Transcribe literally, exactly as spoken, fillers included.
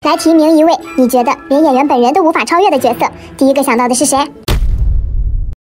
来提名一位你觉得连演员本人都无法超越的角色，第一个想到的是谁？